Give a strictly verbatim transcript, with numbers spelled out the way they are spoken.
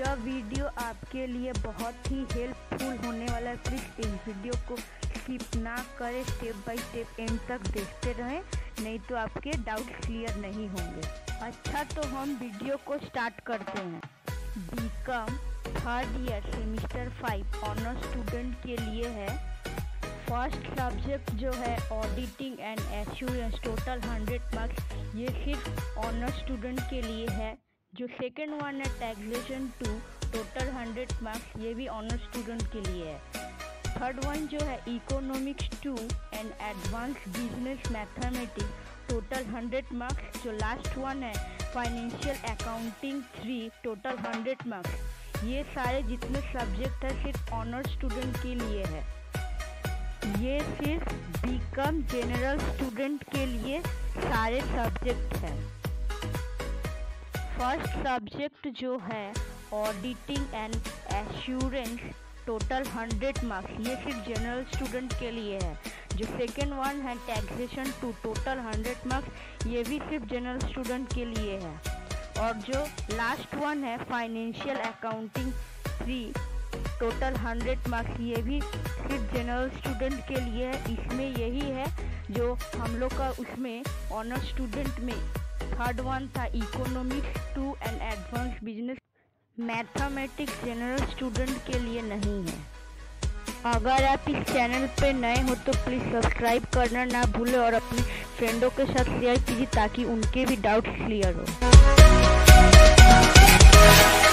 यह वीडियो आपके लिए बहुत ही हेल्पफुल होने वाला है। प्लीज़ इस वीडियो को स्किप ना करें, स्टेप बाय स्टेप एंड तक देखते रहें, नहीं तो आपके डाउट क्लियर नहीं होंगे। अच्छा, तो हम वीडियो को स्टार्ट करते हैं। BCom third year semester five honour student के लिए है। फर्स्ट सब्जेक्ट जो है auditing and assurance, total hundred marks, ये सिर्फ ऑनर स्टूडेंट के लिए है। जो सेकेंड वन है taxation two, total hundred marks, ये भी ऑनर स्टूडेंट के लिए है। थर्ड वन जो है economics two and advance business mathematics, total hundred marks. जो लास्ट वन है financial accounting three, total hundred marks. ये सारे जितने सब्जेक्ट है सिर्फ ऑनर स्टूडेंट के लिए है। ये सिर्फ बीकॉम जनरल स्टूडेंट के लिए सारे सब्जेक्ट हैं। फर्स्ट सब्जेक्ट जो है auditing and assurance, total hundred marks, ये सिर्फ जनरल स्टूडेंट के लिए है। जो सेकेंड वन है taxation two, total hundred marks, ये भी सिर्फ जनरल स्टूडेंट के लिए है। और जो लास्ट वन है financial accounting three, total hundred marks, ये भी सिर्फ जनरल स्टूडेंट के लिए है। इसमें यही है जो हम लोग का उसमें ऑनर स्टूडेंट में थर्ड वन था economics two and advance business mathematics, general student के लिए नहीं है। अगर आप इस चैनल पे नए हो तो प्लीज़ सब्सक्राइब करना ना भूलें और अपने फ्रेंडों के साथ शेयर कीजिए ताकि उनके भी डाउट्स क्लियर हो।